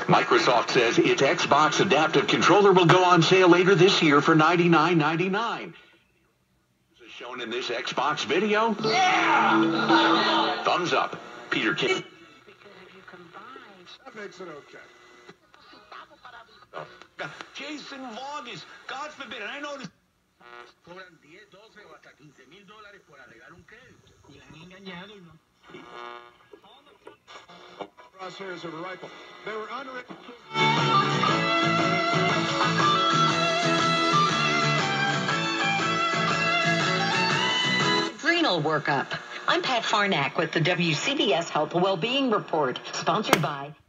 Microsoft says its Xbox adaptive controller will go on sale later this year for $99.99. As shown in this Xbox video. Yeah! Thumbs up. Peter King. That makes it okay. Jason Vargas, God forbid, and I know this. Cobran 10, 12 o hasta $15,000 por arreglar un crédito. Y la han engañado y no. Crosshairs of a rifle. They were unwritten. Renal workup. I'm Pat Farnack with the WCBS Health Wellbeing Report, sponsored by